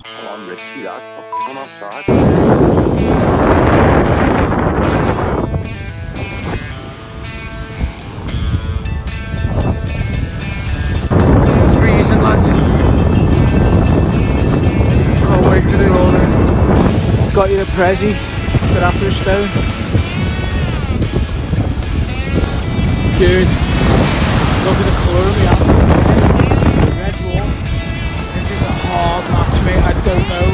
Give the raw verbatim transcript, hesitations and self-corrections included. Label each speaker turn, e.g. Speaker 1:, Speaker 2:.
Speaker 1: Come on, Ritchie, that's fucking outside.
Speaker 2: Freezing, lads. Can't wait for the order. Got you the Prezi. Good after a stone. Dude, look at the colour of the apple. Red raw. This is a hard match, mate. I don't know